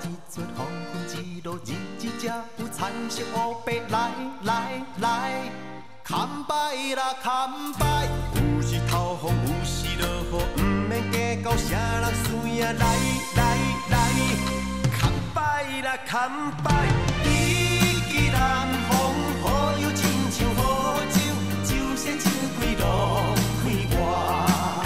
一阵黄昏一路日子才有残色乌白来来来，看摆啦看摆，有时透风有时落雨，唔免计较啥人输赢来来来，看摆啦看摆，伊既然风雨又亲像好酒，酒色酒鬼路开外。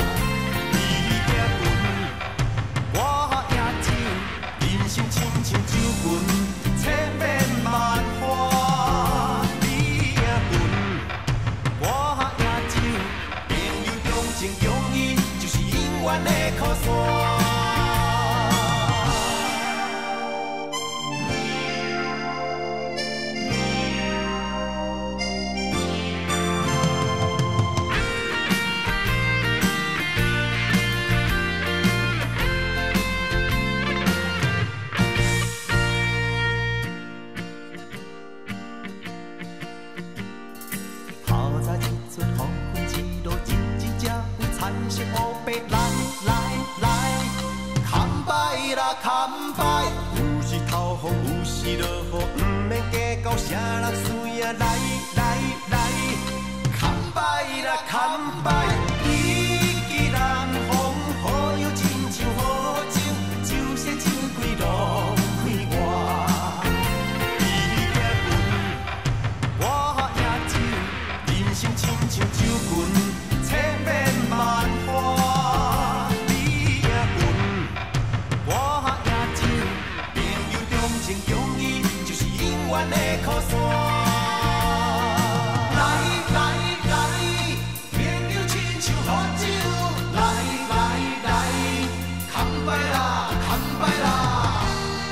心亲像酒棍，千变万化。你赢阮，我赢酒，朋友重情重义，就是永远的靠山。 看摆，有时透风，有时落雨，唔免计较啥人输赢来来来，看摆啦看摆，伊既然风雨又亲像好酒，酒色酒鬼路开外。伊赢阮，我赢酒，人生亲像酒棍，千变万化。 永远的靠山，来来来，朋友亲像好酒，来来来，看摆啦看摆啦。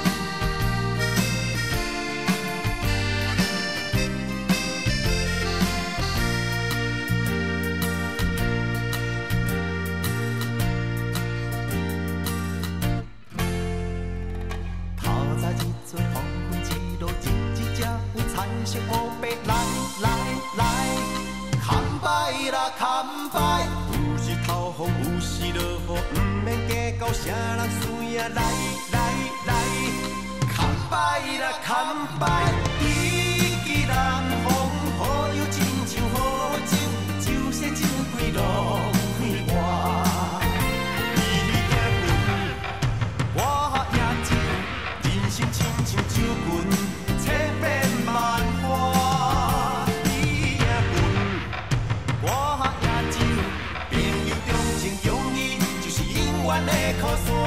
透早一阵黄昏一路日。 残色乌白来来来，看摆啦看摆，有时透风有时落雨，唔免计较啥人输赢来来来，看摆啦看摆，伊既然风雨又亲像好酒，酒色酒鬼路开外。伊赢阮，我赢酒，人生亲像酒棍。 万花，你赢阮，我赢酒，朋友重情重义，就是永远的靠山。